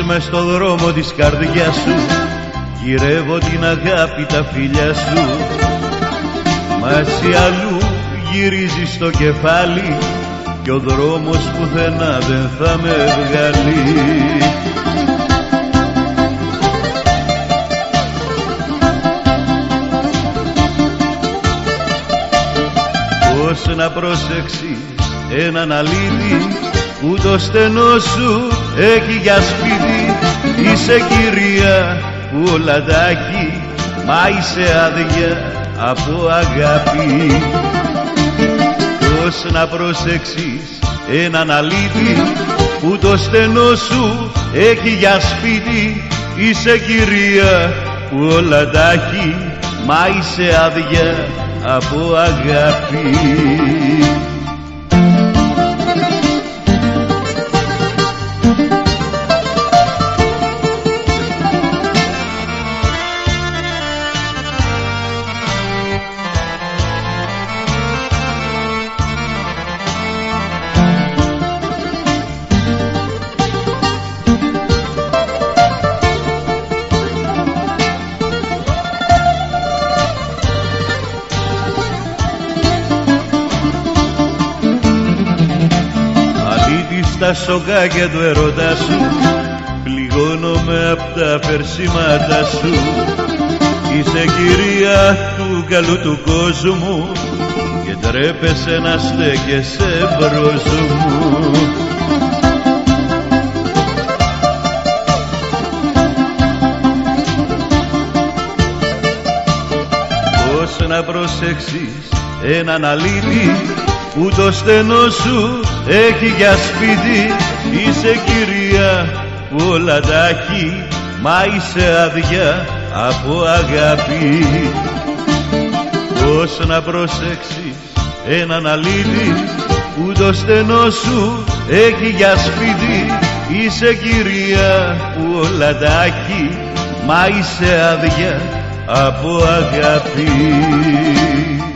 μες στο δρόμο της καρδιάς σου, γυρεύω την αγάπη τα φιλιά σου. Μα εσύ αλλού γυρίζεις στο κεφάλι κι ο δρόμος πουθενά δεν θα με βγάλει. Πώς να προσέξεις έναν αλήτη που το στενό σου έχει για σπίτι? Είσαι κυρία που όλα τα έχει, μα είσαι άδεια από αγάπη. Πώς να προσέξεις έναν αλήτη που το στενό σου έχει για σπίτι? Είσαι κυρία που όλα τα έχει, μα είσαι άδεια από αγάπη. Στα σοκάκια του ερώτα σου πληγώνομαι απ' τα περσίματα σου. Είσαι κυρία του καλού του κόσμου και τρέπεσαι να στέκεσαι μπρος μου. Πώς να προσέξεις έναν αλήτη που το στενό σου έχει για σπίτι? Είσαι κυρία που όλα τα έχει, μα είσαι άδεια από αγάπη. Πώς να προσέξεις έναν αλήτη που το στενό σου έχει για σπίτι? Είσαι κυρία που όλα τα έχει, μα είσαι άδεια από αγάπη.